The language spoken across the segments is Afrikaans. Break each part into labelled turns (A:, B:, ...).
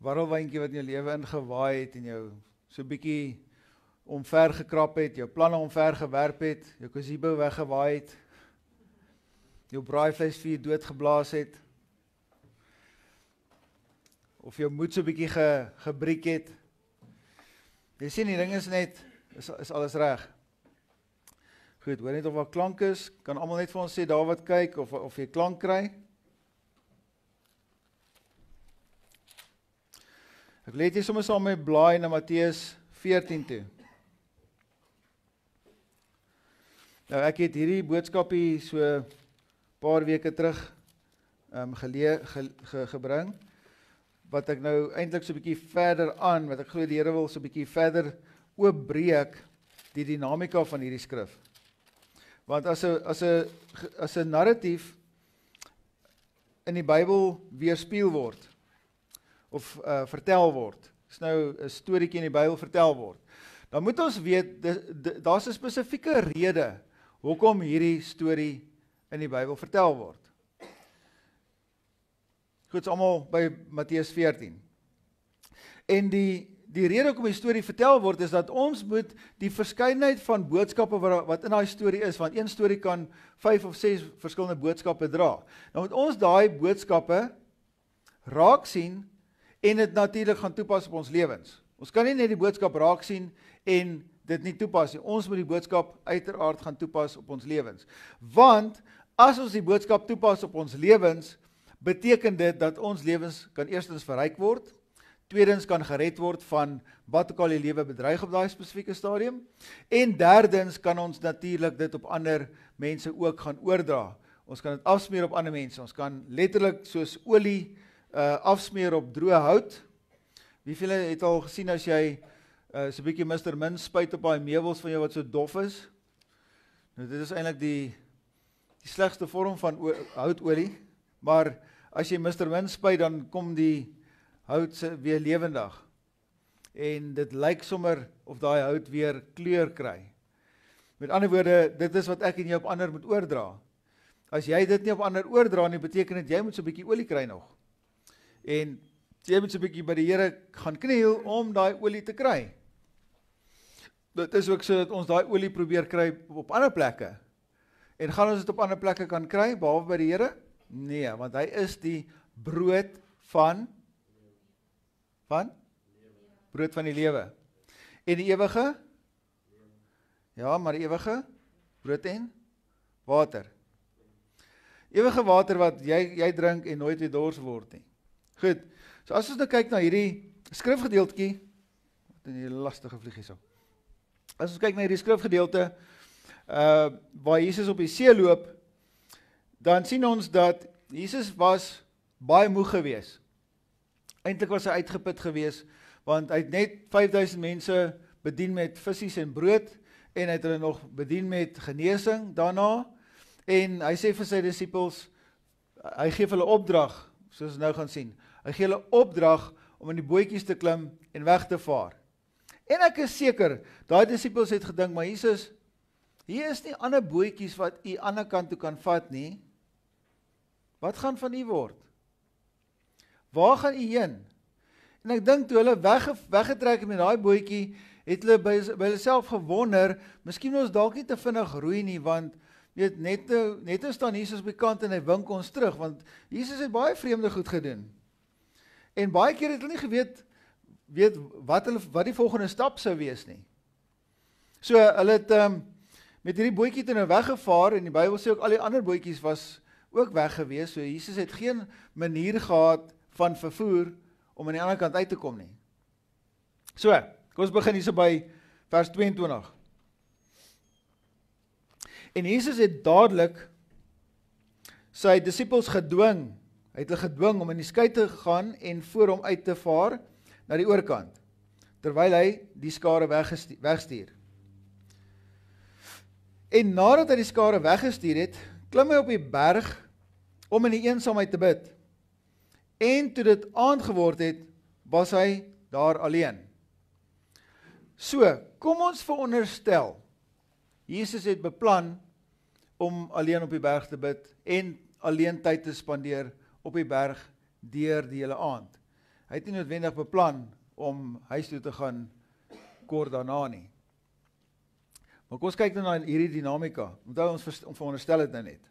A: warrelwyntjie wat in jou lewe ingewaai het en jou so 'n bietjie omver gekrap het, jou planne omver gewerp het, jou gazebo weggewaai het, jou braaivleisvuur doodgeblaas het, of jou moed so 'n bietjie gebreek het. Jy sien, die ding is net, is alles reg. Goed, hoor net of wat klank is, kan almal net vir ons sê, daar wat kyk, of jy klank kry. Ek lees hier sommer saam met blaai na Matteus 14 toe. Nou, ek het hierdie boodskapie so paar weke terug gebring, wat ek nou eintlik so 'n bietjie verder aan, wat ek glo die Here wil so 'n bietjie verder oopbreek die dinamika van hierdie skrif. Want as 'n narratief in die Bybel weerspieël word, of vertel word, is nou 'n storieetjie in die Bybel vertel word, dan moet ons weet, daar's 'n spesifieke rede hoekom hierdie storie in die Bybel vertel word. Goed, almal by Matteus 14. En die rede hoekom die storie vertel word, is dat ons moet die verskeidenheid van boodskappe wat in daai storie is, want een storie kan 5 of 6 verskillende boodskappe dra. Nou moet ons daai boodskappe raak sien en dit natuurlik gaan toepas op ons lewens. Ons kan nie net die boodskap raak sien en dit nie toepas nie. Ons moet die boodskap uiteraard gaan toepas op ons lewens. Want as ons die boodskap toepas op ons lewens, beteken dit dat ons lewens kan eerstens verryk word, tweedens kan gered word van wat ook al die lewe bedreig op daai spesifieke stadium, en derdens kan ons natuurlik dit op ander mense ook gaan oordra. Ons kan dit afsmeer op ander mense, ons kan letterlik soos olie afsmeer op droë hout. Wie van julle het al gesien as jy so 'n bietjie Mr. Min spuit op daai meubels van jou wat so dof is? Nou dit is eintlik die slegste vorm van houtolie, maar as jy Mr. Min spuit, dan kom die hout weer lewendig. En dit lyk sommer of daai hout weer kleur kry. Met ander woorde, dit is wat ek en jy op ander moet oordra. As jy dit nie op ander oordra nie, beteken dit jy moet so 'n bietjie olie kry nog. En jy moet so 'n bietjie by die Here gaan kniel om daai olie te kry. Dit is ook so dat ons daai olie probeer kry op ander plekke. En gaan ons dit op ander plekke kan kry, behalwe by die Here? Nee, want hy is die brood van brood van die lewe. En die ewige? Ja, maar die ewige brood en water. Ewige water wat jy drink en nooit weer dors word nie. Goed, so as ons nou kyk na hierdie skrifgedeeltjie, wat in die lastige vlieg hierso. As ons kyk na hierdie skrifgedeelte, waar Jesus op die see loop, dan sien ons dat Jesus was baie moeg gewees. Eintlik was hy uitgeput gewees, want hy het net 5000 mense bedien met visse en brood, en hy het hulle nog bedien met genesing daarna, en hy sê vir sy disippels, hy gee hulle opdrag, soos ons nou gaan sien, hy gee hulle opdrag om in die bootjies te klim en weg te vaar. En ek is seker, daai disippels het gedink, maar Jesus, hier is nie ander bootjies wat u ander kant toe kan vat nie. Wat gaan van u word? Waar gaan u heen? En ek dink toe hulle weggetrek met daai bootjie, het hulle by hulle self gewonder, miskien ons dalk nie te vinnig roei nie, want weet, net nou staan Jesus op die kant en hy wink ons terug, want Jesus het baie vreemde goed gedoen. En baie keer het hulle nie geweet wat die volgende stap sou wees nie. So hulle het met hierdie bootjie toe nou weggevaar, en die Bybel sê ook al die ander bootjies was ook weg gewees, so Jesus het geen manier gehad van vervoer om aan die ander kant uit te kom nie. So, kom ons begin hier by vers 22. En Jesus het dadelik sy disippels gedwing, hy het hulle gedwing om in die skei te gaan en voor hom uit te vaar na die oorkant, terwyl hy die skare wegstuur. En nadat hy die skare weggestuur het, klim hy op die berg om in die eensaamheid te bid. En toe dit aand geword het, was hy daar alleen. So, kom ons veronderstel, Jesus het beplan om alleen op die berg te bid en alleen tyd te spandeer op die berg deur die hele aand. hy het nie noodwendig beplan om huis toe te gaan kort daarna nie. Maar kom ons kyk nou na hierdie dinamika. Onthou ons veronderstel dit nou net.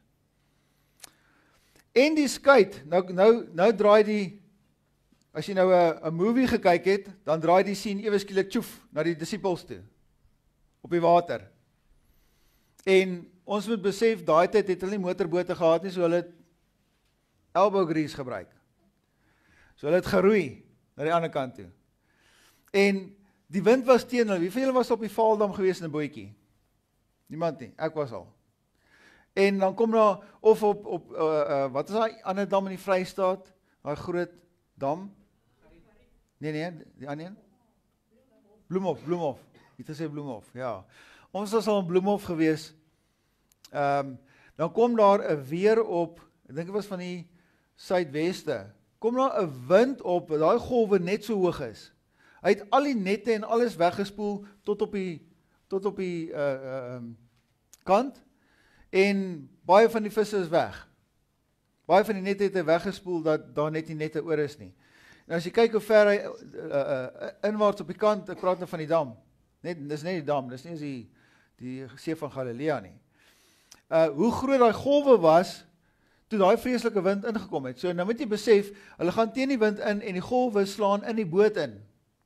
A: En die skuit, nou draai die, as jy nou 'n movie gekyk het, dan draai die scene ewe skielik tjoef na die disippels toe op die water. En ons moet besef, daai tyd het hulle nie motorbote gehad nie, so hulle het elbow grease gebruik. So hulle het geroei na die ander kant toe. En die wind was teen hulle. Wie van julle was op die Vaaldam gewees in 'n bootjie? Niemand nie, ek was al. En dan kom daar, of op wat is daai ander dam in die Vrystaat? Daai groot dam? Nee, die ander een? Bloemhof. Jy het gesê Bloemhof, ja. Ons was al in Bloemhof gewees. Dan kom daar 'n weer op, ek dink dit was van die suidweste. Kom daar 'n wind op, daai golwe net so hoog is. Hy het al die nette en alles weggespoel tot op die kant, en baie van die visse is weg. Baie van die nette het hy weggespoel, dat daar net nie nette oor is nie. En as jy kyk hoe ver hy inwaarts op die kant, ek praat nou van die dam, dis net die dam, dis nie eens die see van Galilea nie. Hoe groot daai golwe was, toe daai vreeslike wind ingekom het. So nou moet jy besef, hulle gaan teen die wind in, en die golwe slaan in die boot in.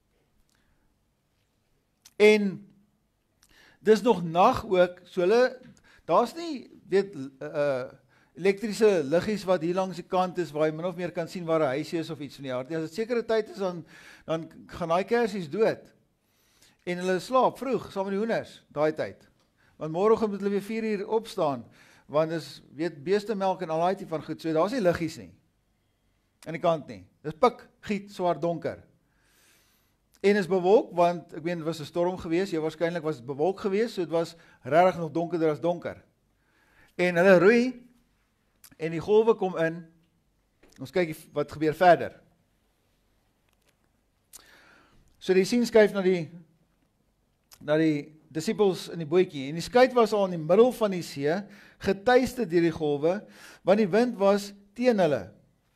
A: En dis nog nag ook, so hulle, daar's nie, elektriese liggies wat hier langs die kant is, waar jy min of meer kan sien waar 'n huisie is of iets van die aard. As dit sekere tyd is, dan gaan daai kersies dood. En hulle slaap vroeg, saam met die hoenders, daai tyd. Want môreoggend moet hulle weer 4 uur opstaan, want dis, beestemelk en al daai tipe van goed, so daar's nie liggies nie, aan die kant nie. Dis pik, giet, swart donker. En is bewolk, want ek meen, dit was 'n storm geweest, waarskynlik was dit bewolk geweest, so dit was regtig nog donkerder as donker. En hulle roei, en die golwe kom in, ons kyk wat gebeur verder. So die sien skuif na die disippels in die bootjie, en die skuit was al in die middel van die see, getuiste deur die golwe, want die wind was teen hulle.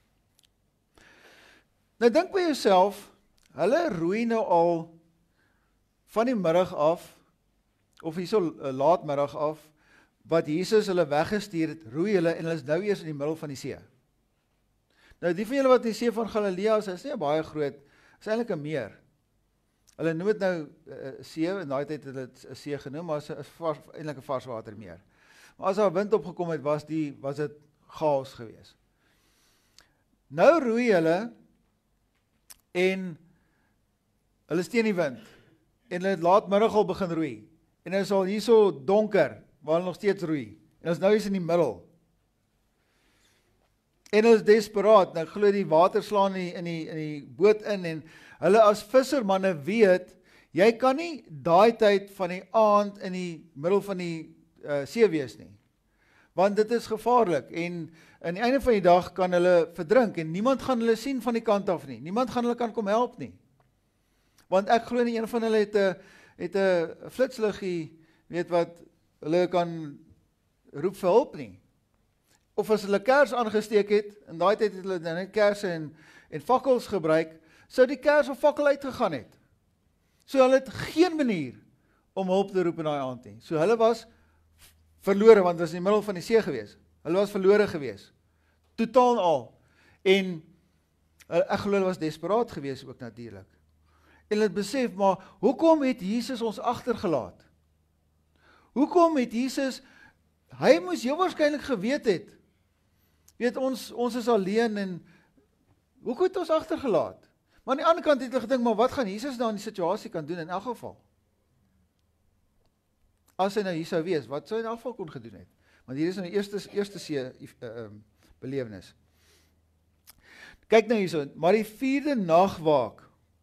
A: Nou dink by jouself, hulle roei nou al van die middag af, of hierso laatmiddag af, wat Jesus hulle weggestuur het, roei hulle, en hulle is nou eers in die middel van die see. Nou die van julle wat in die see van Galilea is nie baie groot, is eintlik 'n meer. Hulle noem dit nou see, en daai tyd het hulle dit 'n see genoem, maar is eintlik 'n varswatermeer. Maar as daar wind opgekom het, was dit chaos geweest. Nou roei hulle, en hulle is teen die wind, en hulle het laatmiddag al begin roei, en hulle is al hierso donker, waar hulle nog steeds roei, en hulle is nou eens in die middel, en hulle is desperaat, nou glo die water slaan in die boot in, en hulle as vissermanne weet, jy kan nie daai tyd van die aand in die middel van die see wees nie, want dit is gevaarlik, en aan die einde van die dag kan hulle verdrink, en niemand gaan hulle sien van die kant af nie, niemand gaan hulle kan kom help nie, want ek glo nie een van hulle het 'n flitsliggie, weet wat, hulle kan roep vir hulp nie, of as hulle kers aangesteek het, en daai tyd het hulle net kerse en fakkels gebruik, sou die kers of fakkel uitgegaan het. So hulle het geen manier om hulp te roep in daai aand nie. So hulle was verlore, want het was in die middel van die see gewees. Hulle was verlore gewees. Totaal en al. En ek glo hulle was desperaat gewees ook natuurlik. En hulle het besef, maar hoekom het Jesus ons agtergelaat? Hoekom het Jesus, hy moes heel waarskynlik geweet het, weet ons is alleen, en hoekom het ons agtergelaat? Maar aan die ander kant het hulle gedink, maar wat gaan Jesus nou in die situasie kan doen in elk geval? As hy nou hier sou wees, wat sou hy in elk geval kon gedoen het? Want hier is nou die eerste see belewenis. Kyk nou hierso, maar die 4de nagwaak.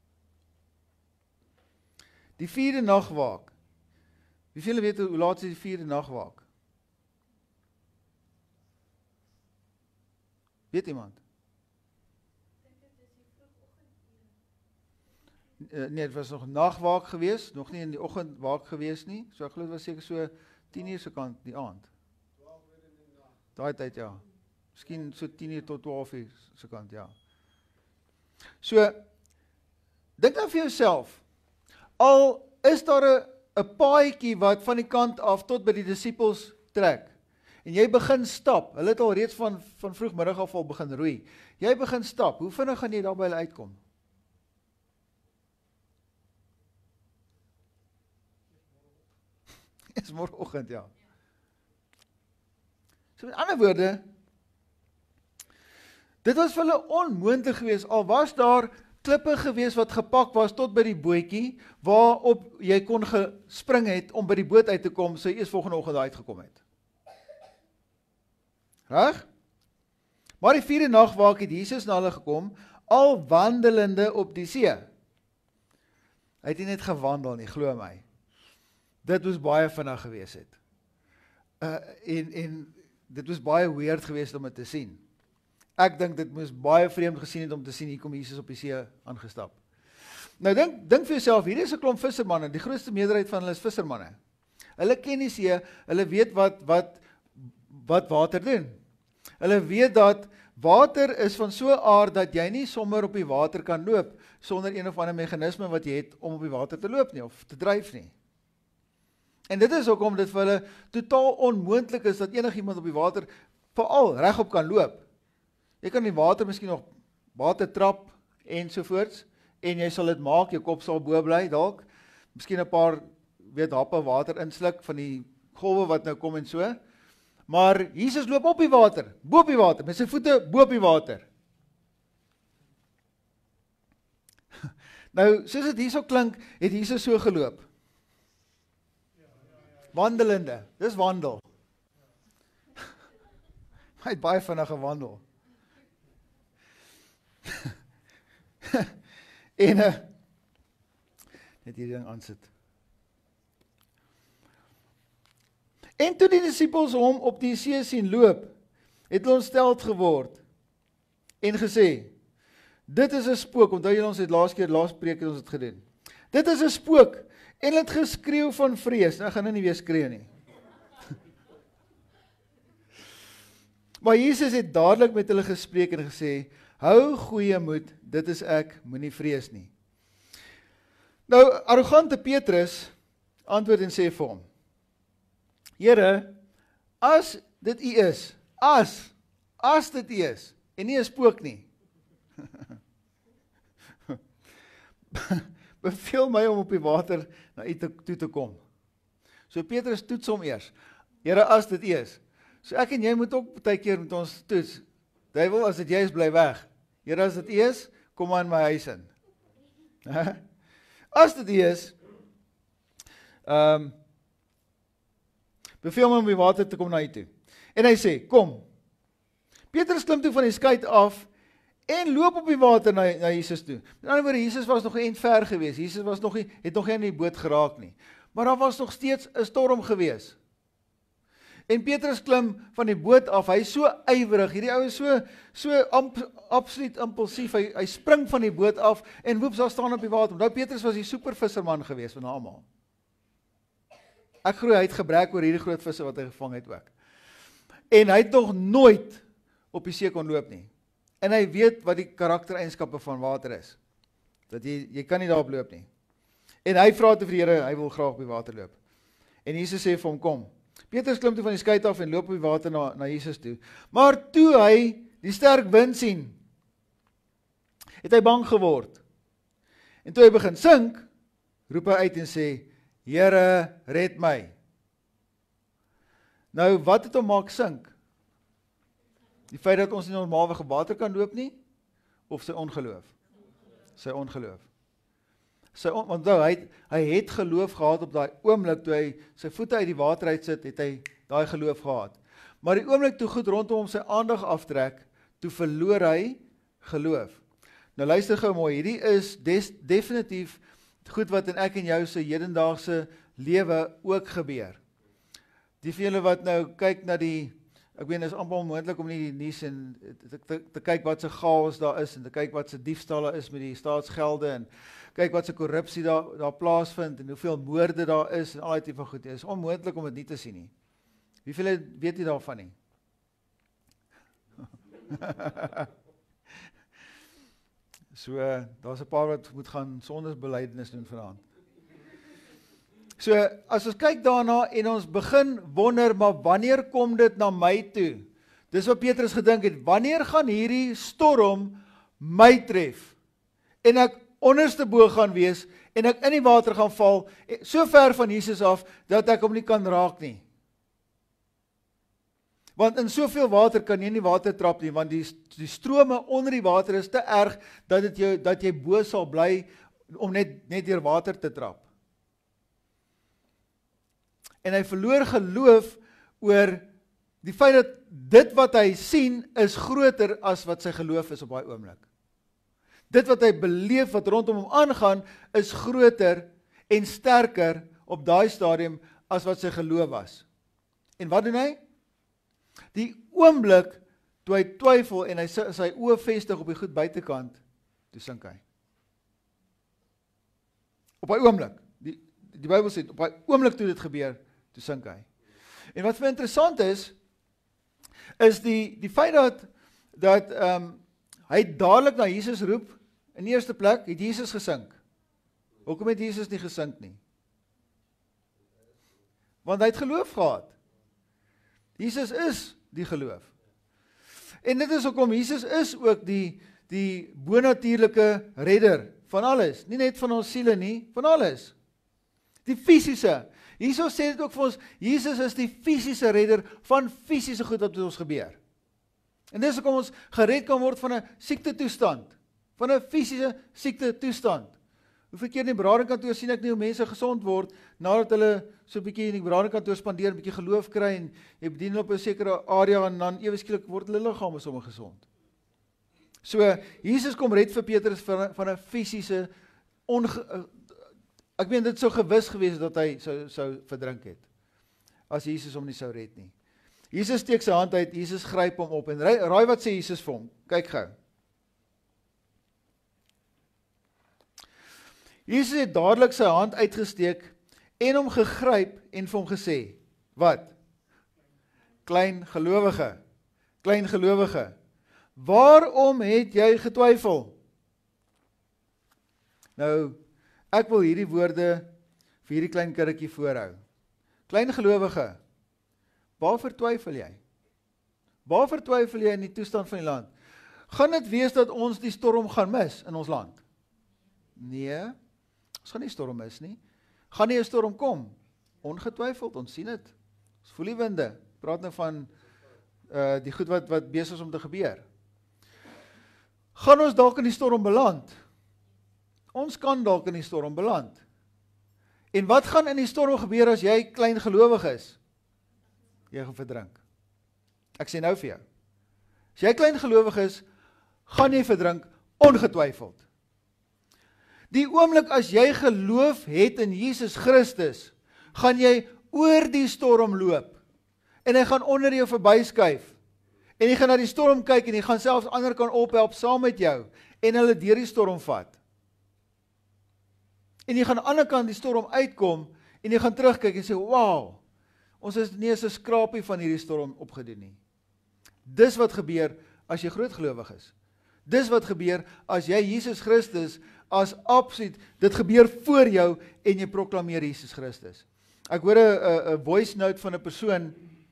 A: Die 4de nagwaak. Wie van julle weet hoe laat is die 4de nagwaak? Weet iemand? Nee, het was nog nagwaak gewees, nog nie in die oggendwaak gewees nie. So ek glo dit was seker so 10 uur se kant die aand. 12 uur in die nag. Daai tyd ja. Miskien so 10 uur tot 12 uur se kant ja. So, dink nou vir jouself, al is daar 'n paadjie wat van die kant af tot by die disippels trek, en jy begin stap, hulle het al reeds van vroegmiddag af al begin roei, jy begin stap, hoe vinnig gaan jy daar by hulle uitkom? Is môreoggend, ja. So met ander woorde, dit was vir hulle onmoontlik geweest, al was daar klippe geweest wat gepak was tot by die bootjie, waarop jy kon gespring het om by die boot uit te kom, so jy eers volgende oggend uitgekom het. Reg? Maar die 4de nag waak het Jesus na hulle gekom, al wandelende op die see. Hy het nie net gewandel nie, glo my. Dit was baie vinnig geweest het. En dit was baie weird geweest om dit te sien. Ek dink dit moes baie vreemd gesien het om te sien, hier kom Jesus op die see aangestap. Nou dink vir jouself, hier is 'n klomp vissermanne, die grootste meerderheid van hulle is vissermanne. Hulle ken die see, hulle weet wat water doen. Hulle weet dat water is van so 'n aard dat jy nie sommer op die water kan loop, sonder een of ander meganisme wat jy het om op die water te loop nie, of te dryf nie. En dit is hoekom dit vir hulle totaal onmoontlik is, dat enigiemand op die water, veral regop kan loop. Jy kan die water miskien nog water trap ensovoorts, en jy sal dit maak, jou kop sal bo bly dalk, miskien 'n paar happe water insluk van die golwe wat nou kom en so, maar Jesus loop op die water, bo op die water, met sy voete bo op die water. Nou, soos dit hierso klink, het Jesus so geloop. Wandelende, dis wandel. Hy het baie vinnig gewandel. En net hierdie ding aansit. En toe die disippels hom op die see sien loop, het hulle ontsteld geword en gesê, dit is 'n spook. Onthou julle, ons het laaste preek het ons dit gedoen. Dit is 'n spook, en het geskreeu van vrees. Nou gaan nou nie weer skreeu nie. Maar Jesus het dadelik met hulle gespreek en gesê, hou goeie moed, dit is ek, moenie vrees nie. Nou, arrogante Petrus antwoord en sê vir hom, Here, as dit U is, as dit U is, en nie 'n spook nie, beveel my om op die water na U toe te kom. So Petrus toets hom eers, Here, as dit U is. So ek en jy moet ook baie keer met ons toets, duiwel, as dit jy is, bly weg. Here, as dit U is, kom maar in my huis in. As dit U is, beveel my om die water te kom na U toe. En hy sê, kom. Petrus klim toe van die skei af, en loop op die water na Jesus toe. Met ander woorde, Jesus was nog nie ver gewees. Jesus was het nog nie in die boot geraak nie. Maar daar was nog steeds 'n storm gewees. En Petrus klim van die boot af. Hy is so ywerig. Hierdie ou is so absoluut impulsief. Hy spring van die boot af en woeps, daar staan op die water. Nou Petrus was die supervisserman gewees van almal. Ek glo hy het gebrek oor hierdie groot visse wat hy gevang het ook. En hy het nog nooit op die see kon loop nie. En hy weet wat die karaktereienskappe van water is. Dat jy kan nie daarop loop nie. En hy vra te vir die Here, hy wil graag op die water loop. En Jesus sê vir hom, kom. Petrus klim toe van die skei af en loop op die water na Jesus toe. Maar toe hy die sterk wind sien, het hy bang geword. En toe hy begin sink, roep hy uit en sê, Here, red my. Nou, wat het hom maak sink? Die feit dat ons nie normaalweg op water kan loop nie, of sy ongeloof? Sy ongeloof. Want hy het geloof gehad op daai oomblik, toe hy sy voete uit die water uitsit, het hy daai geloof gehad. Maar die oomblik toe goed rondom hom sy aandag aftrek, toe verloor hy geloof. Nou luister gou mooi, hierdie is definitief goed wat in ek en jou se hedendaagse lewe ook gebeur. Die van julle wat nou kyk na ek weet, is amper onmoontlik om nie die nuus en te kyk wat se chaos daar is, en te kyk wat se diefstalle is met die staatsgelde, en kyk wat se korrupsie daar plaasvind, en hoeveel moorde daar is, en al die tipe van goed. Het is onmoontlik om dit nie te sien nie. Wie veel weet nie daarvan nie? So, daar's 'n paar wat moet gaan sondesbelydenis doen vanaand. So, as ons kyk daarna en ons begin wonder, maar wanneer kom dit na my toe? Dis wat Petrus gedink het, wanneer gaan hierdie storm my tref? En ek onderste bo gaan wees, en ek in die water gaan val, so ver van Jesus af, dat ek hom nie kan raak nie. Want in soveel water kan jy nie water trap nie, want die strome onder die water is te erg, dat jy bo sal bly, om net deur water te trap. En hy verloor geloof oor die feit dat dit wat hy sien, is groter as wat sy geloof is op daai oomblik. Dit wat hy beleef, wat rondom hom aangaan, is groter en sterker op daai stadium as wat sy geloof was. En wat doen hy? Die oomblik toe hy twyfel en hy sy oë vestig op die goed buitekant, toe sink hy. Op daai oomblik, die Bybel sê, op daai oomblik toe dit gebeur, toe sink hy. En wat vir interessant is die feit dat hy dadelik na Jesus roep. In die eerste plek het Jesus gesink. Hoekom het Jesus nie gesink nie? Want hy het geloof gehad. Jesus is die geloof. En dit is hoekom Jesus is ook die bonatuurlike redder van alles. Nie net van ons siele nie, van alles. Die fisiese. Jesus sê dit ook vir ons, Jesus is die fisiese redder van fisiese goed wat met ons gebeur. En dis hoekom ons gered kan word van 'n siektetoestand. Van 'n fisiese siektetoestand. Hoeveel keer in die beradingkantoor sien ek nie hoe mense gesond word, nadat hulle so 'n bietjie in die beradingkantoor spandeer, 'n bietjie geloof kry, en jy bedien hulle op 'n sekere area, en dan ewe skielik word hulle liggame sommer gesond. So, Jesus kom red vir Petrus van 'n fisiese, ek meen dit sou gewis gewees dat hy sou verdrink het, as Jesus hom nie sou red nie. Jesus steek sy hand uit, Jesus gryp hom op, en raai wat sê Jesus vir hom? Kyk gou. Jesus het dadelik sy hand uitgesteek, en hom gegryp, en vir hom gesê, wat? Klein gelowige, waarom het jy getwyfel? Nou, ek wil hierdie woorde vir hierdie klein kindertjie voorhou. Klein gelowige, waarvoor twyfel jy? Waarvoor twyfel jy in die toestand van die land? Gaan dit wees dat ons die storm gaan mis in ons land? Nee, ons gaan nie storm mis nie. Gaan nie 'n storm kom? Ongetwyfeld, ons sien dit. Ons voel die winde. Praat nou van die goed wat besig is om te gebeur. Gaan ons dalk in die storm beland? Ons kan dalk in die storm beland. En wat gaan in die storm gebeur as jy klein gelowig is? Jy gaan verdrink. Ek sê nou vir jou. As jy klein gelowig is, gaan jy verdrink, ongetwyfeld. Die oomblik as jy geloof het in Jesus Christus, gaan jy oor die storm loop. En hy gaan onder jou verbyskuif. En jy gaan na die storm kyk, en jy gaan selfs ander kan ophelp saam met jou, en hulle deur die storm vat. En jy gaan aan die ander kant die storm uitkom, en jy gaan terugkyk en sê, wow, ons is nie eens 'n skrapie van hierdie storm opgedoen nie. Dis wat gebeur as jy groot gelowig is. Dis wat gebeur as jy Jesus Christus as absoluut, dit gebeur voor jou, en jy proklameer Jesus Christus. Ek hoor 'n voice note van 'n persoon,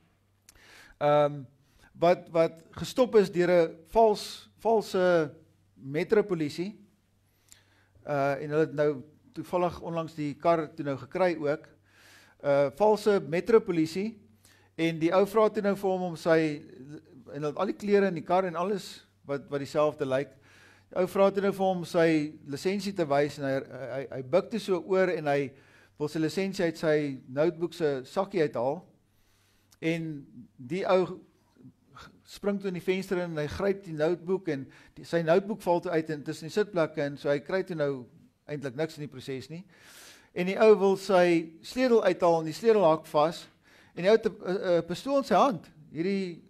A: wat gestop is deur 'n valse metropolisie, en hulle het nou toevallig onlangs die kar toe nou gekry ook, valse metropolisie, en die ou vra toe nou vir hom om sy, en hulle het al die klere in die kar en alles wat dieselfde lyk, die ou vra toe nou vir hom sy lisensie te wys, en hy buig toe so oor, en hy wil sy lisensie uit sy notebook se sakkie uithaal, en die ou spring toe in die venster in, en hy gryp die notebook, en sy notebook val toe uit in tussen die sitplekke, en so hy kry toe nou eintlik niks in die proses nie. En die ou wil sy sleutel uithaal, en die sleutel hak vas, en die ou het 'n pistool in sy hand. Hierdie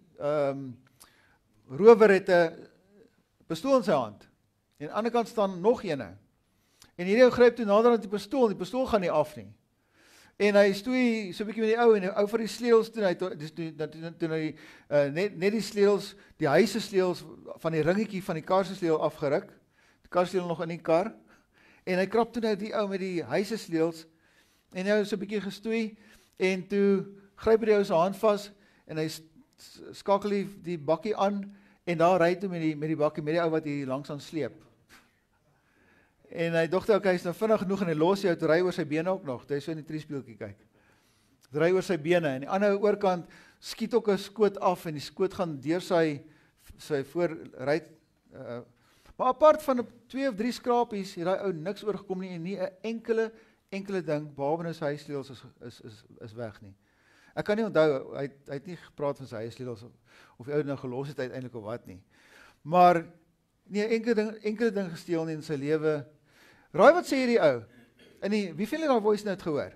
A: rower het 'n pistool in sy hand. En aan die ander kant staan nog ene. En hierdie ou gryp toe nader aan die pistool gaan nie af nie. En hy stoei so 'n bietjie met die ou, en die ou vir die sleutels toe hy net die sleutels, die huis se sleutels van die ringetjie van die kar se sleutel afgeruk. die karsleutel nog in die kar, en hy krap toe nou die ou met die huisesleutels, en hy is 'n bietjie gestoei, en toe gryp hy die ou se hand vas, en hy skakel die bakkie aan, en daar ry toe met die bakkie, met die ou wat hier langs aan sleep. En hy dogte ook, hy is nou vinnig genoeg, en hy los jou, toe ry oor sy bene ook nog, toe hy so in die triespieeltjie kyk. Toe ry oor sy bene, en die ander oorkant skiet ook 'n skoot af, en die skoot gaan deur sy voorruit, maar apart van 2 of 3 skrapies, het daai ou niks oorgekom nie, en nie 'n enkele ding, behalwe nou sy huissleutels is weg nie. Ek kan nie onthou, hy het nie gepraat van sy huissleutels, of die ou nou gelos het uiteindelik of wat nie. Maar, nie enkele ding gesteel nie in sy lewe. Raai wat sê hierdie ou? Wie veel het daai voice note gehoor?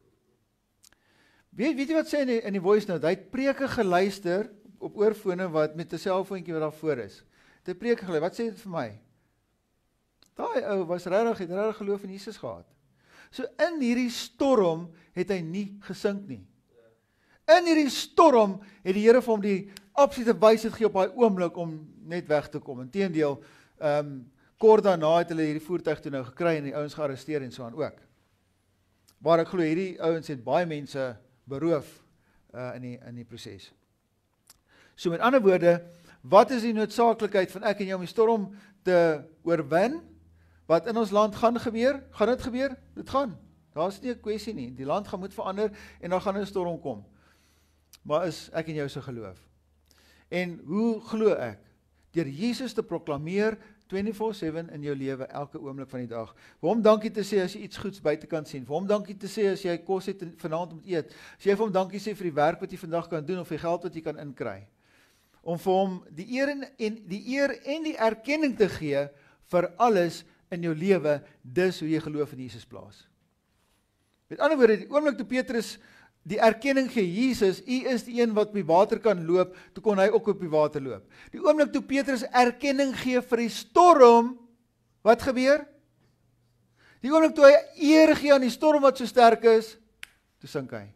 A: Weet jy wat sê in die voice note? Hy het preke geluister op oorfone wat met 'n selfoontjie wat daar voor is. Hy het preke geluister. Wat sê dit vir my? Daai ou het regtig geloof in Jesus gehad. So in hierdie storm het hy nie gesink nie. In hierdie storm het die Here vir hom die absolute wysheid gegee op daai oomblik om net weg te kom. Inteendeel, kort daarna het hulle hierdie voertuig toe nou gekry en die ouens gearresteer en so aan ook. Maar ek glo hierdie ouens het baie mense beroof in die proses. So met ander woorde, wat is die noodsaaklikheid van ek en jou om die storm te oorwin? Wat in ons land gaan gebeur? Gaan dit gebeur? Dit gaan. Daar is nie 'n kwessie nie. Die land moet verander en dan gaan 'n storm kom. Maar is ek en jou se geloof? En hoe glo ek? Deur Jesus te proklameer 24/7 in jou lewe, elke oomblik van die dag. Vir hom dankie te sê as jy iets goeds buitekant sien. Vir hom dankie te sê as jy kos het vanaand om te eet. As jy vir hom dankie sê vir die werk wat jy vandag kan doen of die geld wat jy kan inkry. Om vir hom die eer en die erkenning te gee vir alles in jou lewe, dis hoe jy geloof in Jesus plaas. Met ander woorde, die oomblik toe Petrus die erkenning gee, Jesus, U is die een wat op die water kan loop, toe kon hy ook op die water loop. Die oomblik toe Petrus erkenning gee vir die storm, wat gebeur? Die oomblik toe hy eer gee aan die storm wat so sterk is, toe sink hy.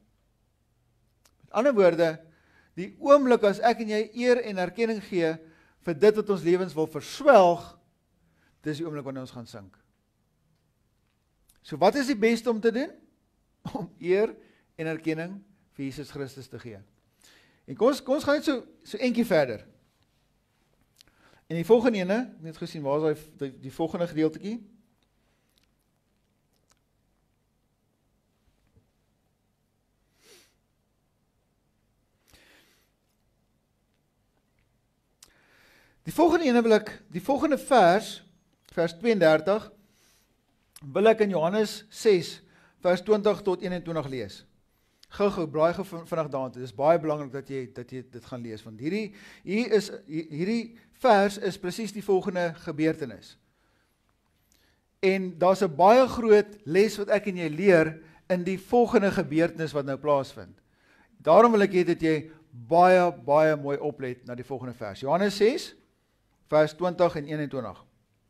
A: Met ander woorde, die oomblik as ek en jy eer en erkenning gee vir dit wat ons lewens wil verswelg, dis die oomblik wanneer ons gaan sink. So wat is die beste om te doen? Om eer en erkenning vir Jesus Christus te gee. En kom ons gaan net so eentjie verder. En die volgende ene, net gesien, waar is die volgende gedeeltetjie? Die volgende ene die volgende vers 32, wil ek in Johannes 6, vers 20 tot 21 lees. Gou, blaai gou vinnig daartoe. Dit is baie belangrik dat jy dit gaan lees, want hierdie vers is presies die volgende gebeurtenis. En daar's 'n baie groot les wat ek en jy leer in die volgende gebeurtenis wat nou plaasvind. Daarom wil ek hê dat jy baie mooi oplet na die volgende vers. Johannes 6, vers 20 en 21.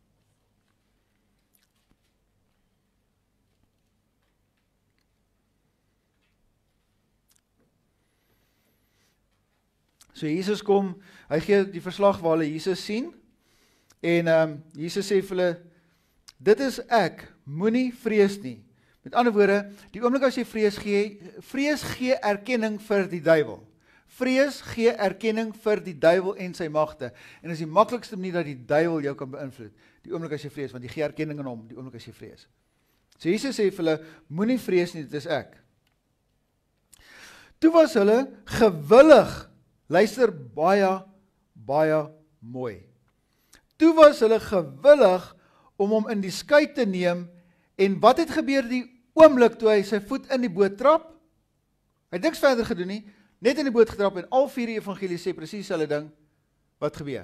A: So Jesus kom, hy gee die verslag waar hulle Jesus sien, en Jesus sê vir hulle, dit is ek, moenie vrees nie. Met ander woorde, die oomblik as jy vrees gee erkenning vir die duiwel. Vrees gee erkenning vir die duiwel en sy magte. En is die maklikste manier dat die duiwel jou kan beïnvloed. Die oomblik as jy vrees, want jy gee erkenning aan hom, die oomblik as jy vrees. So Jesus sê vir hulle, moenie vrees nie, dit is ek. Toe was hulle gewillig. Luister baie mooi. Toe was hulle gewillig om hom in die skei te neem, en wat het gebeur die oomblik toe hy sy voet in die boot trap? Hy het niks verder gedoen nie, net in die boot getrap, en al 4 evangelie sê presies hulle ding, wat gebeur?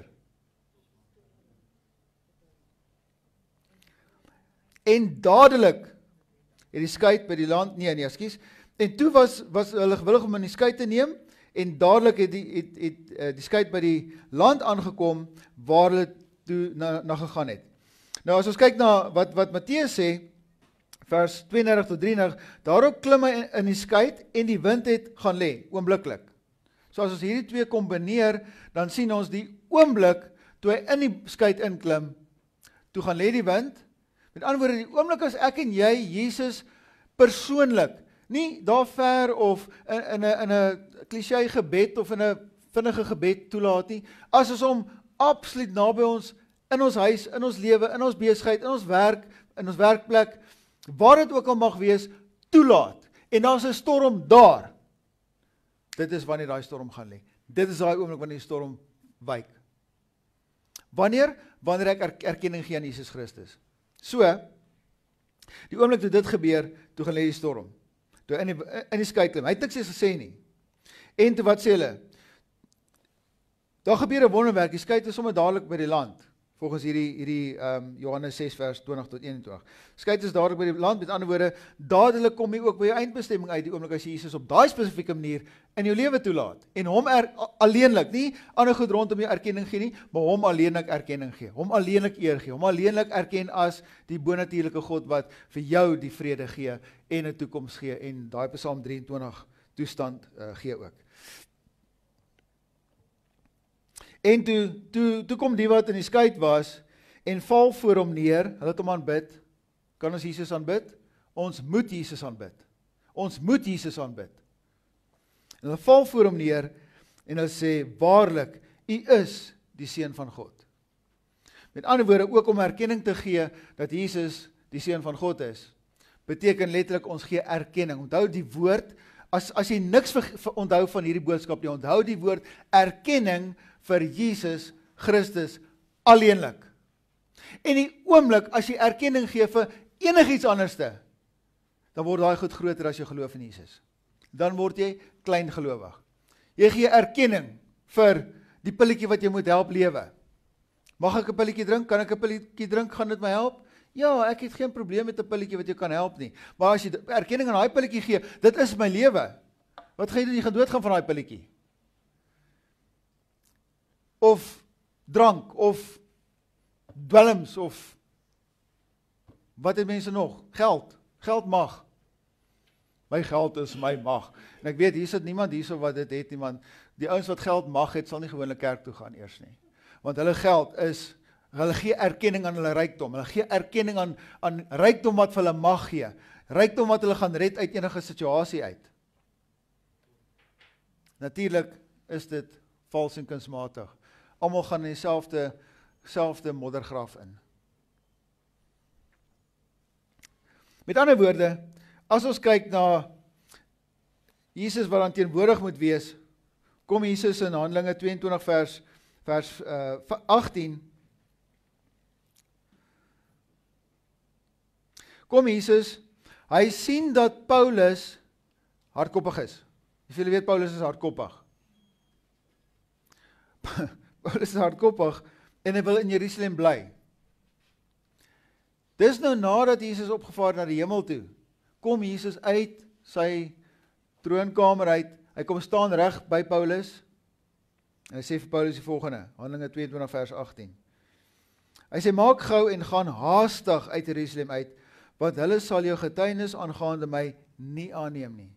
A: En dadelik het die skei by die land, en toe was hulle gewillig om in die skei te neem, en dadelik het die skei by die land aangekom, waar hulle toe na gegaan het. Nou as ons kyk na wat Matteus sê, vers 32 tot 33, daarop klim hy in die skei, en die wind het gaan lê, oombliklik. So as ons hierdie twee kombineer, dan sien ons die oomblik, toe hy in die skei inklim, toe gaan lê die wind. Met ander woorde, die oomblik as ek en jy Jesus persoonlik, nie daar ver of in 'n cliché gebed of in 'n vinnige gebed toelaat nie, as ons hom absoluut naby ons, in ons huis, in ons lewe, in ons besigheid, in ons werk, in ons werkplek, waar dit ook al mag wees, toelaat. En daar's 'n storm daar. Dit is wanneer daai storm gaan lê. Dit is daai oomblik wanneer die storm wyk. Wanneer ek erkenning gee aan Jesus Christus. So, die oomblik toe dit gebeur, toe gaan lê die storm. Toe in die skei klim. Hy het niks eens gesê nie. En toe wat sê hulle? Daar gebeur 'n wonderwerk, die skei is sommer dadelik by die land. Volgens hierdie Johannes 6 vers 20 tot 21. Skei is dadelik by die land, met ander woorde, dadelik kom jy ook by jou eindbestemming uit, die oomblik as jy Jesus op daai spesifieke manier in jou lewe toelaat. En hom alleenlik, nie ander goed rondom jou erkenning gee nie, maar hom alleenlik erkenning gee. Hom alleenlik eer gee. Hom alleenlik erken as die bonatuurlike God wat vir jou die vrede gee en 'n toekoms gee en daai Psalm 23 toestand gee ook. En toe kom die wat in die skei was en val voor hom neer, hulle het hom aanbid. Kan ons Jesus aanbid? Ons moet Jesus aanbid. Ons moet Jesus aanbid. En hulle val voor hom neer en hulle sê, waarlik, U is die Seun van God. Met ander woorde, ook om erkenning te gee dat Jesus die Seun van God is, beteken letterlik ons gee erkenning. Onthou die woord, as jy niks onthou van hierdie boodskap nie, onthou die woord erkenning vir Jesus Christus alleenlik. En die oomblik as jy erkenning gee vir enigiets anderste, dan word daai goed groter as jy geloof in Jesus. Dan word jy kleingelowig. Jy gee erkenning vir die pilletjie wat jy moet help lewe. Mag ek 'n pilletjie drink? Kan ek 'n pilletjie drink? Gaan dit my help? Ja, ek het geen probleem met 'n pilletjie wat jou kan help nie. Maar as jy erkenning aan daai pilletjie gee, dit is my lewe. Wat gaan jy doen? Jy gaan doodgaan van daai pilletjie. Of drank, of dwelms, of wat het mense nog? Geld. Geld mag. My geld is my mag. En ek weet, hier sit niemand hierso wat dit het, niemand. Die ouens wat geld mag het, sal nie gewoonlik kerk toe gaan eers nie. Want hulle geld is, hulle gee erkenning aan hulle rykdom. Hulle gee erkenning aan rykdom wat vir hulle mag gee. Rykdom wat hulle gaan red uit enige situasie uit. Natuurlik is dit vals en kunsmatig. Almal gaan in dieselfde moddergraf in. Met ander woorde, as ons kyk na Jesus wat dan teenwoordig moet wees, kom Jesus in Handelinge 22 vers 18. Kom Jesus, hy sien dat Paulus hardkoppig is. Julle weet Paulus is hardkoppig. Paulus is hardkoppig en hy wil in Jerusalem bly. Dis nou nadat Jesus opgevaar na die hemel toe, kom Jesus uit sy troonkamer uit, hy kom staan reg by Paulus, en hy sê vir Paulus die volgende, Handelinge 22 vers 18. Hy sê, maak gou en gaan haastig uit Jerusalem uit, want hulle sal jou getuienis aangaande my nie aanneem nie.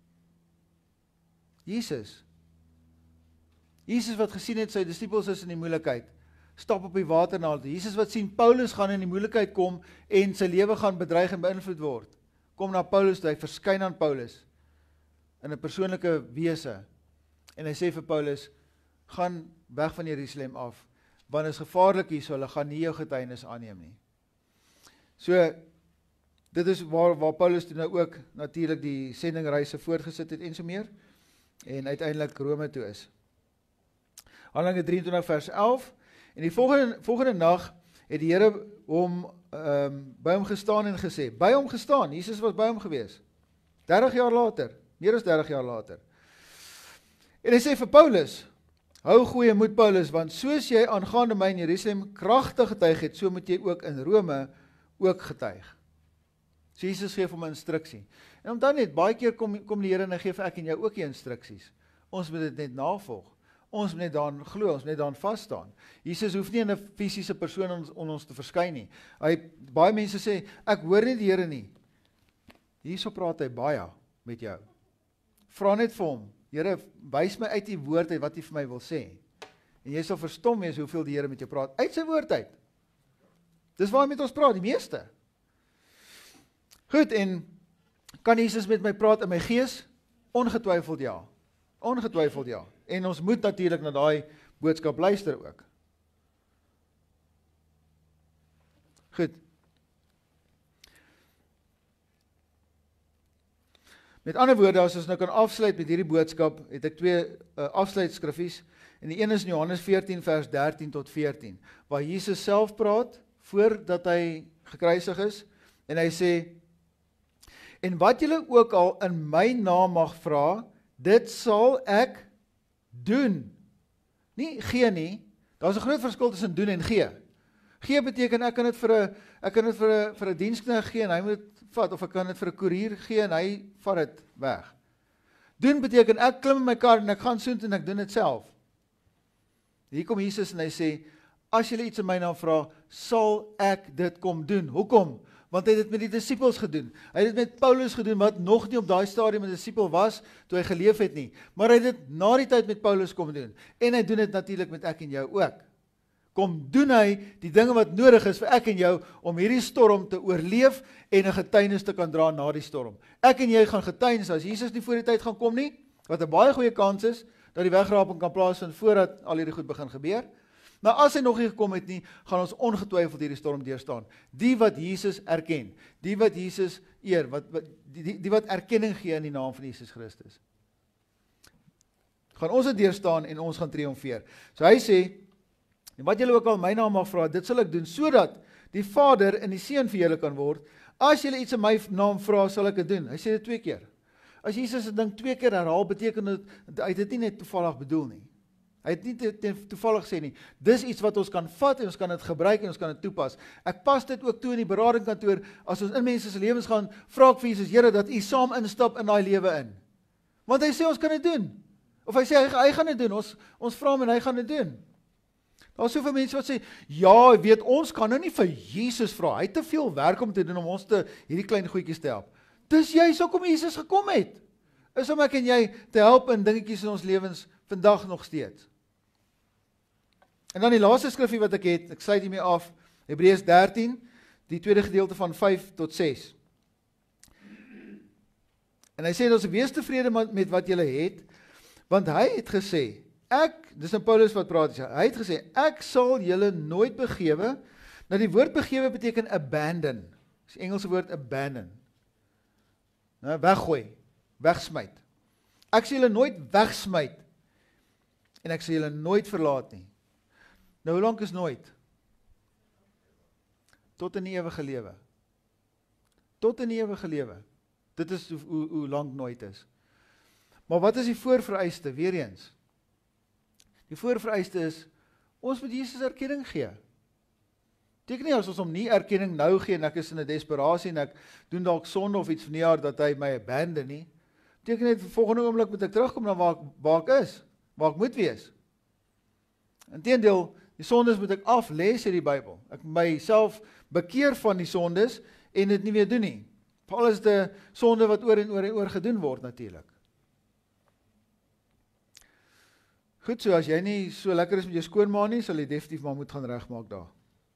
A: Jesus wat gesien het, sy disippels is in die moeilikheid, stap op die water na hulle. Jesus wat sien, Paulus gaan in die moeilikheid kom, en sy lewe gaan bedreig en beïnvloed word. Kom na Paulus, hy verskyn aan Paulus, in 'n persoonlike wese, en hy sê vir Paulus, gaan weg van Jerusalem af, want is gevaarlik hier, so hulle gaan nie jou getuienis aanneem nie. So, dit is waar Paulus toe nou ook natuurlik die sendingreise voortgesit het en so meer, en uiteindelik Rome toe is. Handelinge 23 vers 11, en die volgende nag het die Here hom by hom gestaan en gesê, by hom gestaan, Jesus was by hom gewees, 30 jaar later, meer as 30 jaar later. En hy sê vir Paulus, hou goeie moed Paulus, want soos jy aangaande my in Jerusalem kragtig getuig het, so moet jy ook in Rome ook getuig. So Jesus gee hom 'n instruksie. En om dan net, baie keer kom die Here en hy gee vir ek en jou ook die instruksies. Ons moet dit net navolg. Ons moet net daarin glo, ons moet net daarin vasstaan. Jesus hoef nie in 'n fisiese persoon on ons te verskyn nie. Baie mense sê, ek hoor nie die Here nie. Hierso praat hy baie met jou. Vra net vir hom, Here, wys my uit die woord uit wat hy vir my wil sê. En jy sal verstom wees hoeveel die Here met jou praat, uit sy woord uit. Dis waar hy met ons praat, die meeste. Goed, en kan Jesus met my praat in my gees? Ongetwyfeld ja. Ongetwyfeld ja. En ons moet natuurlik na daai boodskap luister ook. Goed. Met ander woorde, as ons nou kan afsluit met hierdie boodskap, het ek twee afsluitskriffies, en die een is in Johannes 14 vers 13 tot 14, waar Jesus self praat, voordat hy gekruisig is, en hy sê, en wat julle ook al in my naam mag vra, dit sal ek doen. Nie gee nie, daar is 'n groot verskil tussen doen en gee. Gee beteken ek kan dit vir 'n diensknegt gee en hy moet dit vat, of ek kan dit vir 'n koerier gee en hy vat dit weg. Doen beteken ek klim in my kar en ek gaan soontoe en ek doen dit self. Hier kom Jesus en hy sê, as julle iets in my naam vra, sal ek dit kom doen. Hoekom? Want hy het dit met die disippels gedoen. Hy het dit met Paulus gedoen, wat nog nie op daai stadium 'n disipel was, toe hy geleef het nie. Maar hy het dit na die tyd met Paulus kom doen. En hy doen dit natuurlik met ek en jou ook. Kom doen hy die dinge wat nodig is vir ek en jou, om hierdie storm te oorleef, en 'n getuienis te kan dra na die storm. Ek en jy gaan getuienis, as Jesus nie voor die tyd gaan kom nie, wat 'n baie goeie kans is, dat die wegraping kan plaasvind, voordat al hierdie goed begin gebeur. Maar as hy nog nie gekom het nie, gaan ons ongetwyfeld hierdie storm deurstaan. Die wat Jesus erken, die wat Jesus eer, die wat erkenning gee in die naam van Jesus Christus, gaan ons dit deurstaan en ons gaan triomfeer. So hy sê, en wat julle ook al my naam mag vra, dit sal ek doen, sodat die Vader en die Seun vir julle kan word. As julle iets in my naam vra, sal ek dit doen. Hy sê dit 2 keer. As Jesus 'n ding 2 keer herhaal, beteken dit, hy het dit nie net toevallig bedoel nie. Hy het nie toevallig sê nie. Dis iets wat ons kan vat en ons kan dit gebruik en ons kan dit toepas. Ek pas dit ook toe in die beradingkantoor, as ons in mense se lewens gaan, vra ek vir Jesus, Here, dat U saam instap in daai lewe in. Want hy sê ons kan dit doen. Of hy sê hy gaan dit doen. Ons vra hom en hy gaan dit doen. Daar is soveel mense wat sê, ja, weet ons kan nou nie vir Jesus vra. Hy het te veel werk om te doen om ons hierdie klein goedjies te help. Dis juist hoekom Jesus gekom het. Is om ek en jy te help in dingetjies in ons lewens vandag nog steeds. En dan die laaste skrifgie wat ek het, ek sluit hiermee af, Hebreërs 13, die tweede gedeelte van 5 tot 6. En hy sê, ons wees tevrede met wat julle het, want hy het gesê, dis in Paulus wat praat, hy het gesê, ek sal julle nooit begewe. Nou die woord begewe beteken abandon, dis die Engelse woord abandon, nou, weggooi, wegsmyt. Ek sal julle nooit wegsmyt, en ek sal julle nooit verlaat nie. Nou, hoe lang is nooit? Tot in die ewige lewe. Tot in die ewige lewe. Dit is hoe lang nooit is. Maar wat is die voorvereiste, weer eens? Die voorvereiste is, ons moet Jesus erkenning gee. Beteken nie as ons hom nie erkenning nou gee, en ek is in 'n desperasie, en ek doen dalk sonde of iets van die jaar, dat hy my abandon nie. Beteken net, volgende oomblik moet ek terugkom na waar ek is, waar ek moet wees. Inteendeel, die sondes moet ek aflê, sê die Bybel. Ek moet myself bekeer van die sondes, en dit nie weer doen nie. Veral is die sonde wat oor en oor gedoen word, natuurlik. Goed, so as jy nie so lekker is met jou skoonma nie, sal jy definitief maar moet gaan regmaak daar.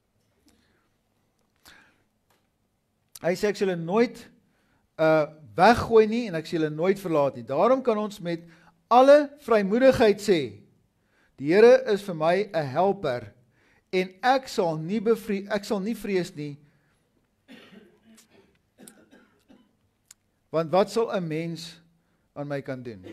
A: Hy sê, ek sal julle nooit weggooi nie, en ek sal julle nooit verlaat nie. Daarom kan ons met alle vrymoedigheid sê, die Here is vir my 'n helper, en ek sal nie vrees nie, want wat sal 'n mens aan my kan doen?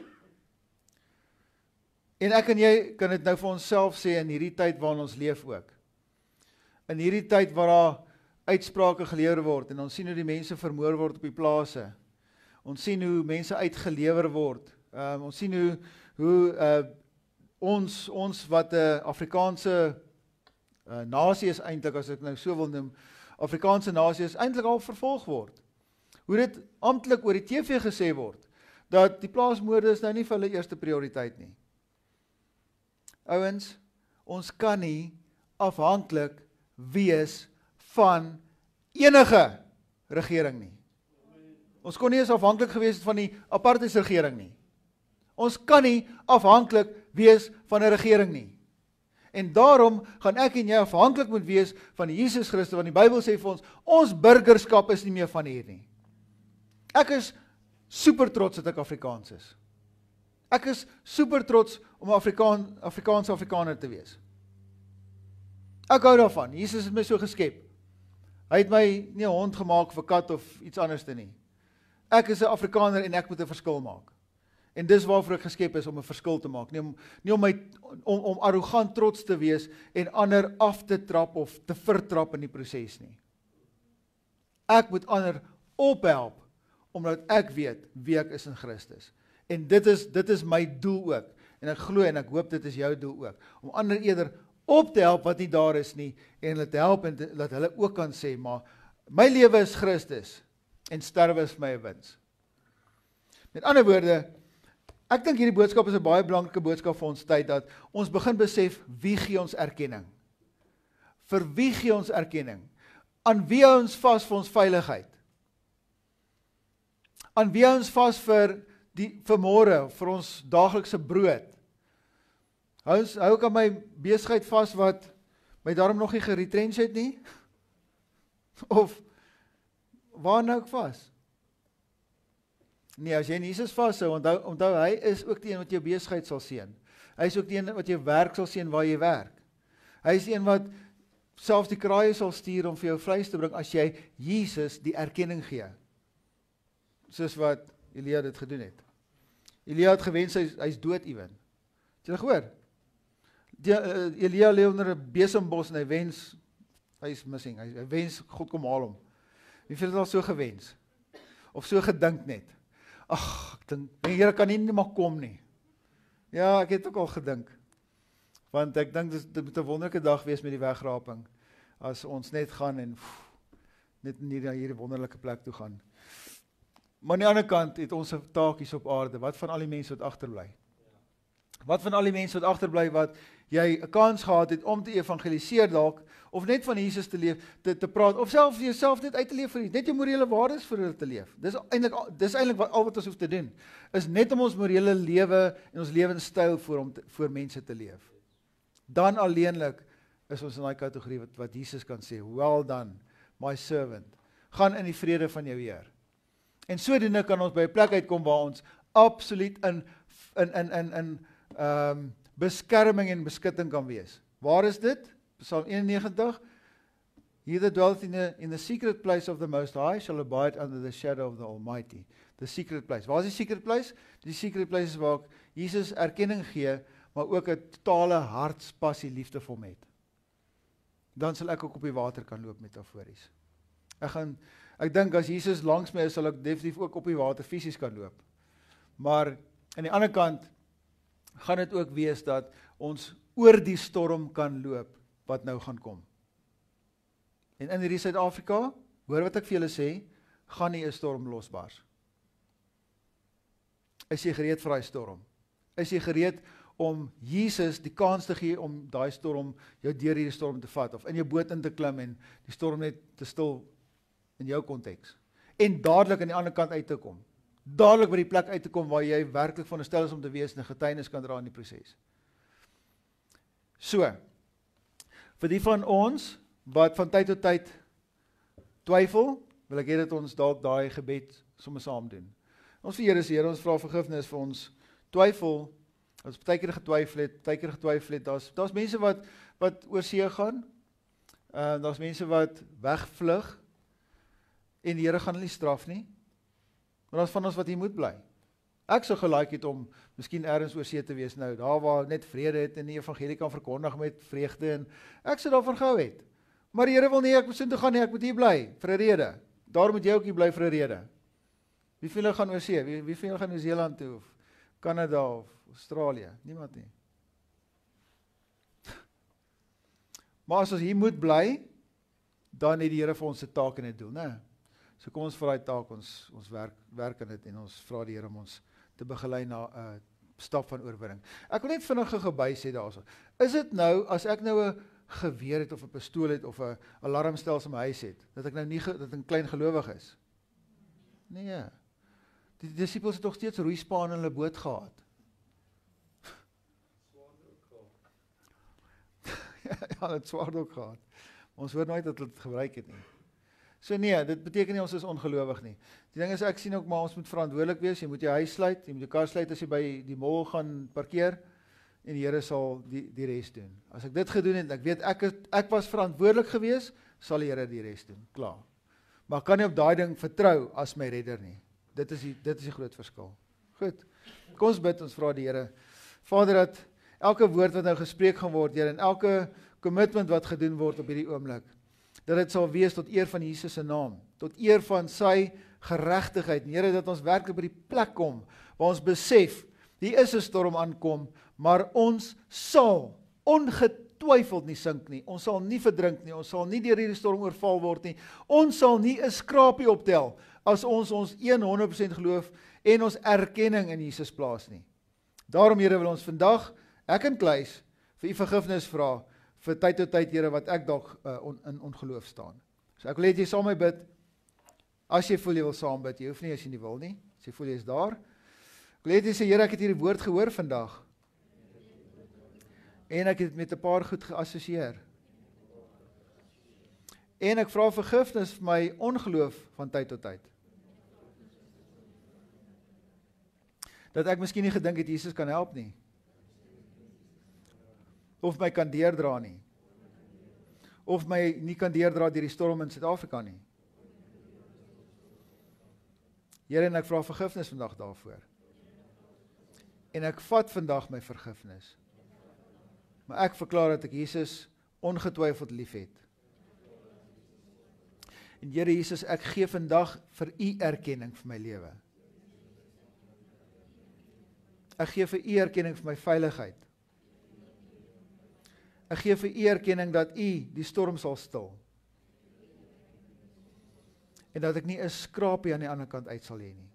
A: En ek en jy kan dit nou vir onsself sê in hierdie tyd waarin ons leef ook. In hierdie tyd waar daar uitsprake gelewer word, en ons sien hoe die mense vermoor word op die plase. Ons sien hoe mense uitgelewer word. Ons sien hoe ons wat 'n Afrikaanse nasie is eintlik, as ek nou so wil noem, Afrikaanse nasie is eintlik al vervolg word. Hoe dit amptelik oor die TV gesê word, dat die plaasmoorde is nou nie vir hulle eerste prioriteit nie. Ouens, ons kan nie afhanklik wees van enige regering nie. Ons kon nie eens afhanklik gewees van die apartheidsregering nie. Ons kan nie afhanklik wees van 'n regering nie. En daarom gaan ek en jy afhanklik moet wees van Jesus Christus, want die Bybel sê vir ons burgerskap is nie meer van hier nie. Ek is super trots dat ek Afrikaans is. Ek is super trots om Afrikaanse Afrikaner te wees. Ek hou daarvan. Jesus het my so geskep. Hy het my nie 'n hond gemaak of 'n kat of iets anders te nie. Ek is 'n Afrikaner en ek moet 'n verskil maak. En dis waarvoor ek geskep is, om 'n verskil te maak. Nie om arrogant trots te wees en ander af te trap of te vertrap in die proses nie. Ek moet ander ophelp, omdat ek weet wie ek is in Christus. En dit is my doel ook. En ek glo en ek hoop dit is jou doel ook. Om ander eerder op te help wat nie daar is nie, en hulle te help en dat hulle ook kan sê, maar my lewe is Christus, en sterwe is my 'n wins. Met ander woorde, ek dink hierdie boodskap is 'n baie belangrike boodskap vir ons tyd, dat ons begin besef, wie gee ons erkenning? Vir wie gee ons erkenning? Aan wie hou ons vas vir ons veiligheid? Aan wie hou ons vas vir môre, vir ons daaglikse brood? Hou ek aan my besigheid vas wat my daarom nog nie geretrench het nie? Of waar hou ek vas? Nee, as jy in Jesus vashou, onthou hy is ook die een wat jou besigheid sal seën. Hy is ook die een wat jou werk sal seën waar jy werk. Hy is die een wat selfs die kraaie sal stuur om vir jou vleis te bring as jy Jesus die erkenning gee. Soos wat Elia dit gedoen het. Elia het gewens hy's dood ewen. Het jy gehoor? Elia lê onder 'n besembos en hy wens, hy's missing, hy wens God kom haal hom. Wie het al so gewens? Of so gedink net? Ag, ek dink, die Here kan nie maar kom nie. Ja, ek het ook al gedink. Want ek dink dit moet 'n wonderlike dag wees met die wegraping, as ons net gaan en net nie na hierdie wonderlike plek toe gaan. Maar aan die ander kant het ons 'n taak hier op aarde. Wat van al die mense wat agterbly? Wat van al die mense wat agterbly wat jy 'n kans gehad het om te evangeliseer dalk, of net van Jesus te leef, te praat, of self jouself net uit te leef vir iets, net jou morele waardes vir hulle te leef. Dis eintlik al wat ons hoef te doen, is net om ons morele lewe en ons lewenstyl voor mense te leef. Dan alleenlik is ons in daai kategorie wat Jesus kan sê, well done, my servant. Gaan in die vrede van jou Heer. En sodoende kan ons by 'n plek uitkom waar ons absoluut in beskerming en beskutting kan wees. Waar is dit? Psalm 91. He that dwelleth in the secret place of the Most High shall abide under the shadow of the Almighty. The secret place. Waar is die secret place? Die secret place is waar Jesus erkenning gee, maar ook 'n totale hartspassie liefde vir hom het. Dan sal ek ook op die water kan loop, metafories. Ek dink as Jesus langs my is, sal ek definitief ook op die water fisies kan loop. Maar aan die ander kant gaan dit ook wees dat ons oor die storm kan loop wat nou gaan kom. En in hierdie Suid-Afrika, hoor wat ek vir julle sê, gaan nie 'n storm losbars. Is jy gereed vir daai storm? Is jy gereed om Jesus die kans te gee om daai storm, jou deur hierdie storm te vat, of in jou boot in te klim en die storm net te stil in jou konteks, en dadelik aan die ander kant uit te kom, dadelik by die plek uit te kom waar jy werklik veronderstel is om te wees en 'n getuienis kan dra in die proses. So, vir die van ons wat van tyd tot tyd twyfel, wil ek hê dat ons dalk daai gebed sommer saam doen. Ons vir Here, ons vra vergifnis vir ons twyfel. Ons baie keer getwyfel het, daar's mense wat oor see gaan, daar's mense wat wegvlug, en die Here gaan hulle nie straf nie, maar daar's van ons wat hier moet bly. Ek sou gelike het om miskien ergens oor see te wees nou, daar waar net vrede het en die evangelie kan verkondig met vreugde, en ek sou daarvan gehou het. Maar die Here wil nie, ek moet soontoe gaan nie, ek moet hier bly, vir 'n rede. Daar moet jy ook hier bly vir 'n rede. Wie van julle gaan oor see? Wie van julle gaan Nieu-Seeland toe, of Kanada, of Australië? Niemand nie. Maar as ons hier moet bly, dan het die Here vir ons 'n taak en 'n doel, né? So kom ons vir daai taak, ons werk aan dit, en ons vra die Here om ons te begelei na 'n stap van oorwinning. Ek wil net vinnig geby sê daarso. Is dit nou, as ek nou 'n geweer het, of 'n pistool het, of 'n alarmstelsel in my huis het, dat ek nou nie, dat ek 'n klein gelowig is? Nee. Die disippels het nog steeds roeispaan in hulle boot gehad. Ja, het swaard ook gehad. Ons hoor nooit dat het gebruik het nie. So nee, dit beteken nie ons is ongelowig nie. Die ding is, ek sien ook maar ons moet verantwoordelik wees. Jy moet jou huis sluit, jy moet jou kar sluit as jy by die mall gaan parkeer en die Here sal die res doen. As ek dit gedoen het, ek weet ek was verantwoordelik gewees, sal die Here die res doen. Klaar. Maar ek kan nie op daai ding vertrou as my redder nie. Dit is die groot verskil. Goed. Kom ons bid, ons vra die Here. Vader, dat elke woord wat nou gespreek gaan word, Here, en elke commitment wat gedoen word op hierdie oomblik, dat dit sal wees tot eer van Jesus se naam, tot eer van sy geregtigheid. En Here, dat ons werklik by die plek kom, waar ons besef, hier is 'n storm aankom, maar ons sal ongetwyfeld nie sink nie, ons sal nie verdrink nie, ons sal nie deur hierdie storm oorval word nie, ons sal nie 'n skrapie optel, as ons 100% geloof, en ons erkenning in Jesus plaas nie. Daarom, Here, wil ons vandag, ek en Kleis, vir u vergifnis vra, vir tyd tot tyd, Here, wat ek dalk in ongeloof staan. So ek wil hê jy saam met my bid, as jy voel jy wil saam bid, jy hoef nie as jy nie wil nie, as jy voel jy is daar. Ek wil hê jy sê, Here, ek het hierdie woord gehoor vandag, en ek het met 'n paar goed geassosieer. En ek vra vergifnis vir my ongeloof van tyd tot tyd. Dat ek miskien nie gedink het Jesus kan help nie. Of my kan deurdra nie. Of my nie kan deurdra deur die storm in Suid-Afrika nie. Here, en ek vra vergifnis vandag daarvoor. En ek vat vandag my vergifnis. Maar ek verklaar dat ek Jesus ongetwyfeld liefhet. En Here Jesus, ek gee vandag vir u erkenning vir my lewe. Ek gee vir u erkenning vir my veiligheid. Ek gee vir u erkenning dat u die storm sal stil. En dat ek nie 'n skrapie aan die ander kant uit sal hê nie.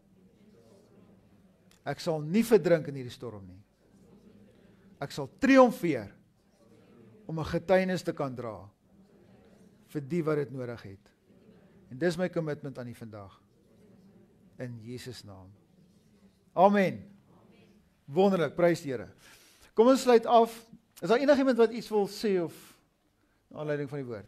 A: Ek sal nie verdrink in hierdie storm nie. Ek sal triomfeer om 'n getuienis te kan dra vir die wat dit nodig het. En dis my commitment aan u vandag. In Jesus naam. Amen. Wonderlik, prys die Here. Kom ons sluit af. Is daar enigiemand wat iets wil sê of na aanleiding van die woord?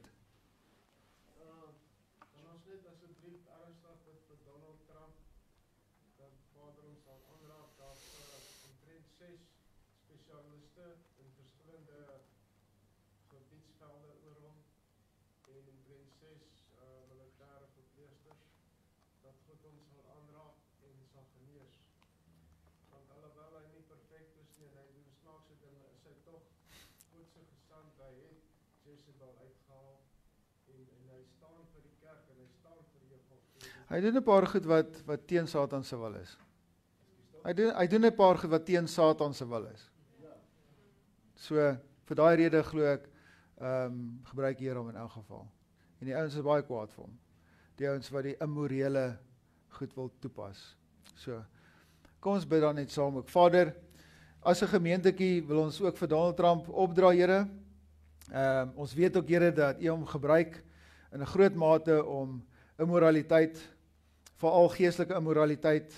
B: Kan ons net asseblief ernstig bid vir Donald Trump, dat Vader ons sal aanraak, daar omtrent 6 spesialiste in verskillende gebiedsvelde oor hom, en omtrent 6 militêre verpleegsters, dat God ons sal aanraak en sal genees. Want alhoewel hy nie perfect is nie, en hy doen snaakse dinge, is hy tog Godse gestand, hy het Jezebel uitgehaal, en hy staan vir die kerk, en hy staan vir die evangelie.
A: Hy doen 'n paar goed wat teen Satan se wil is. Hy doen 'n paar goed wat teen Satan se wil is. So, vir daai rede glo ek, gebruik die Here hom in elk geval. En die ouens is baie kwaad vir hom. Die ouens wat die immorele goed wil toepas. So, kom ons bid dan net saam ook. Vader, as 'n gemeentetjie wil ons ook vir Donald Trump opdra, Here. Ons weet ook, Here, dat U hom gebruik in 'n groot mate om immoraliteit, veral geestelike immoraliteit,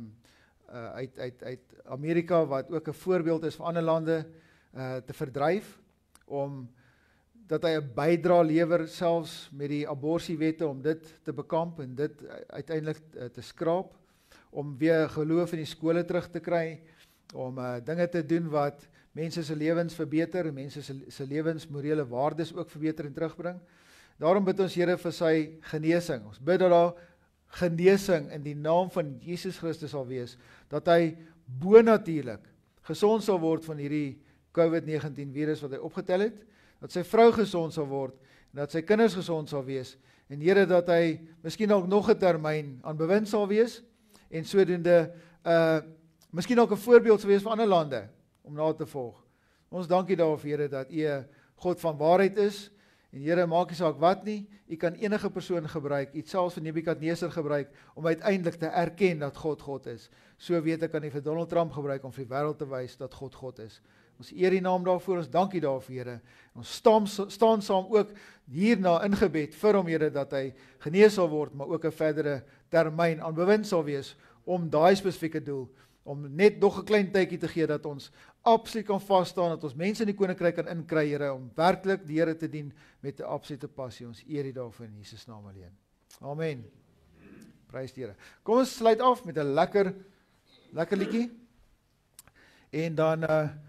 A: uit Amerika, wat ook 'n voorbeeld is vir ander lande, te verdryf, om dat hy 'n bydrae lewer selfs met die aborsiewette om dit te bekamp en dit uiteindelik te skraap, om weer geloof in die skole terug te kry, om dinge te doen wat mense se lewens verbeter en mense se lewens morele waardes ook verbeter en terugbring. Daarom bid ons, Here, vir sy genesing. Ons bid dat daar genesing in die naam van Jesus Christus sal wees, dat hy bonatuurlik gesond sal word van hierdie COVID-19 virus wat hy opgetel het, dat sy vrou gesond sal word, en dat sy kinders gesond sal wees, en Here, dat hy miskien ook nog 'n termyn aan bewind sal wees, en sodoende miskien ook 'n voorbeeld sal wees vir ander lande, om na te volg. Ons dankie daarvoor, Here, dat U 'n God van waarheid is, en Here, maak nie saak wat nie, U kan enige persoon gebruik, U het selfs vir Nebukadneser gebruik, om uiteindelik te erken dat God God is. So weet ek, kan U vir Donald Trump gebruik, om vir die wêreld te wys dat God God is. Ons eer die naam daarvoor, ons dankie daarvoor, Here. Ons staan saam ook hierna in gebed vir hom, Here, dat hy genees sal word, maar ook 'n verdere termyn aan bewind sal wees, om daai spesifieke doel, om net nog 'n klein tydjie te gee, dat ons absoluut kan vasstaan, dat ons mense in die koninkryk kan inkry, Here, om werklik die Here te dien met 'n absolute passie. Ons eer U daarvoor in Jesus naam alleen. Amen. Prys die Here. Kom ons sluit af met 'n lekker liedjie. En dan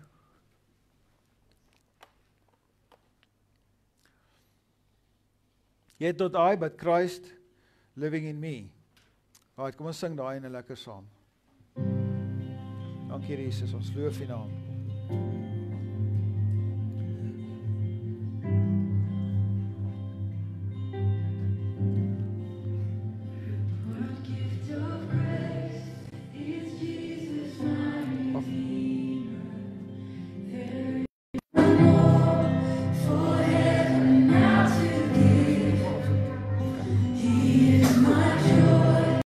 A: Yet not I, but Christ living in me. Right, kom ons sing daai en lekker saam. Dankie Jesus, ons loof U naam.